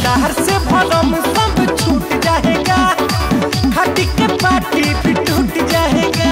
भतार से भरम सब छूट जाएगा, खटी के पार्टी भी टूट जाएगा।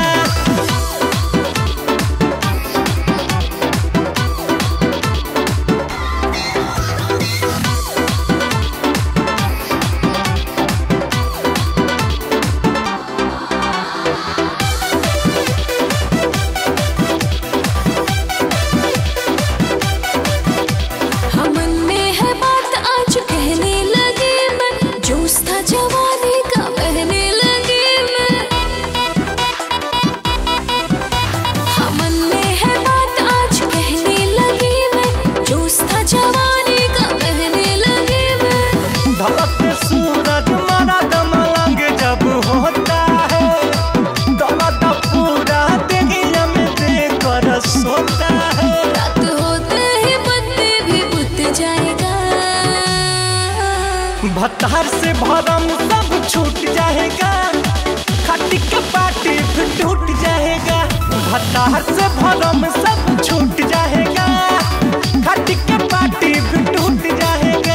भतार से भरम सब छूट जाएगा, खटी के पार्टी फिर टूट जाएगा। भतार से भरम सब छूट जाएगा, खटी के पार्टी फिर टूट जाएगा।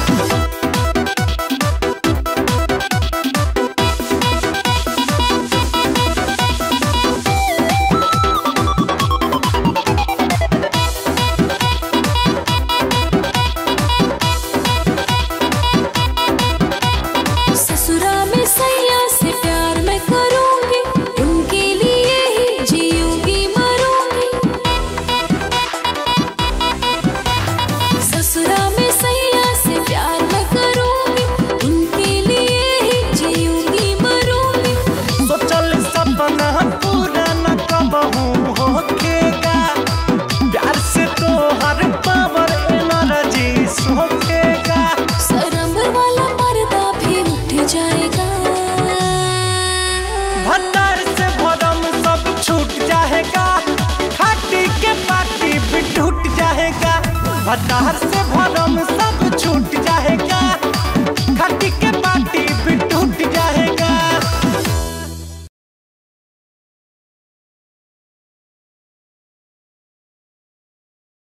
भतार से भरम सब छूट जाएगा, खटी के पार्टी भी टूट जाएगा। भतार से भरम सब छूट